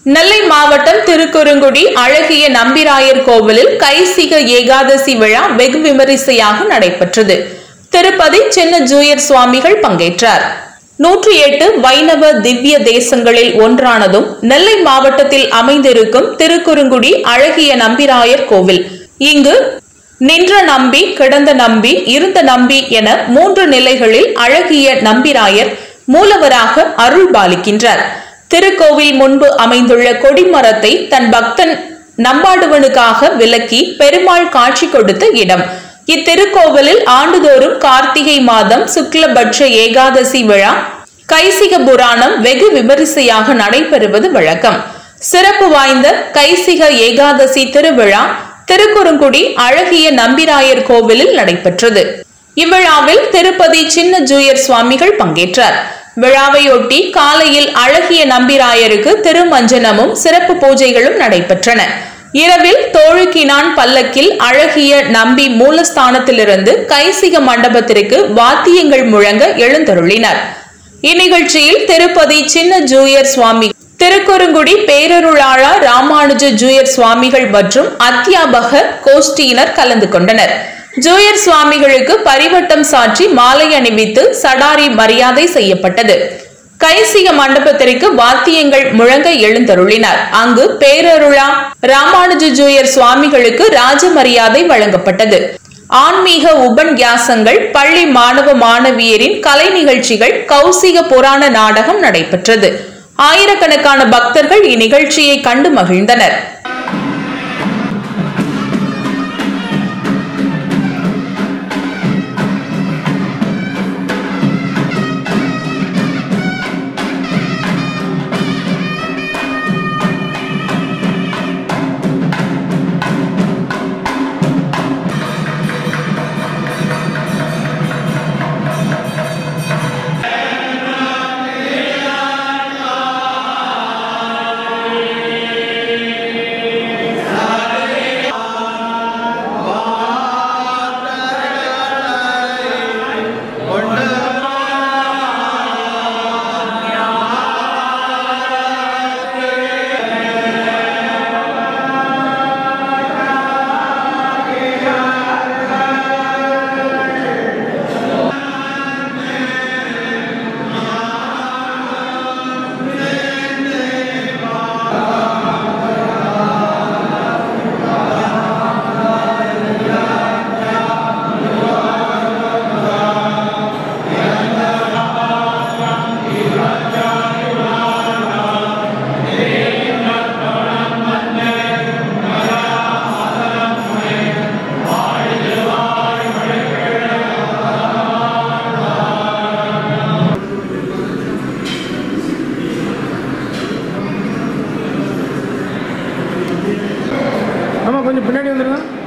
நெல்லை மாவட்டம் திருக்குறுங்குடி அழகிய நம்பிராயர் கோவிலில் கைசிக ஏகாதசி விழா வெகு விமரிசையாக நடைபெற்றது. திருப்பதி சின்ன ஜூயர் சுவாமிகள் பங்கேற்றார். 108 வைணவ திவ்ய தேசங்களில் ஒன்றானதும் நெல்லை மாவட்டத்தில் அமைந்திருக்கும் திருக்குறுங்குடி அழகிய நம்பிராயர் கோவில். இங்கு நின்ற நம்பி, கிடந்த நம்பி, இருந்த நம்பி என 3 நிலைகளில் அழகிய நம்பிராயர் மூலவராக அருள் பாலிக்கின்றார். திருக்கோவில் முன்பு அமைந்துள்ள கொடிமரத்தை தன் பக்தன் நம்பாடுவனுக்காக விலக்கி பெருமாள் காட்சி கொடுத்த இடம். இத்திருக்கோவிலில் ஆண்டுதோறும் கார்த்திகை மாதம் சுக்லபட்ச ஏகாதசி விழா கைசிக புராணம் வெகு விமரிசையாக நடைபெறுவது வழக்கம். சிறப்பு வாய்ந்த கைசிக ஏகாதசி திருவிழா திருக்குறுங்குடி அழகிய நம்பிராயர் கோவிலில் நடைபெற்றது. இவ்விழாவில் திருப்பதி சின்ன ஜூயர் சுவாமிகள் பங்கேற்றார். விழாவையொட்டி காலையில் அழகிய நம்பிராயருக்கு திருமஞ்சனமும் சிறப்பு பூஜைகளும் நடைபெற்றன. இரவில் தோழுக்கினான் பல்லக்கில் அழகிய நம்பி மூலஸ்தானத்திலிருந்து கைசிக மண்டபத்திற்கு வாத்தியங்கள் முழங்க எழுந்தருளினர். இந்நிகழ்ச்சியில் திருப்பதி சின்ன ஜூயர் சுவாமி, திருக்குறுங்குடி பேரருளாளா ராமானுஜ ஜூயர் சுவாமிகள் மற்றும் அத்தியாபக கோஷ்டியினர் கலந்து கொண்டனர். ஜூயர் சுவாமிகளுக்கு பரிவட்டம் சாற்றி மாலை அணிவித்து சடாரி மரியாதை செய்யப்பட்டது. கைசிக மண்டபத்திற்கு வாத்தியங்கள் முழங்க எழுந்தருளினார். அங்கு பேரருளா ராமானுஜ ஜூயர் சுவாமிகளுக்கு ராஜ மரியாதை வழங்கப்பட்டது. ஆன்மீக உபன்யாசங்கள், பள்ளி மாணவ மாணவியரின் கலை நிகழ்ச்சிகள், கௌசிக புராண நாடகம் நடைபெற்றது. ஆயிரக்கணக்கான பக்தர்கள் இந்நிகழ்ச்சியை கண்டு மகிழ்ந்தனர். கொஞ்சம் பின்னாடி வந்துருங்க.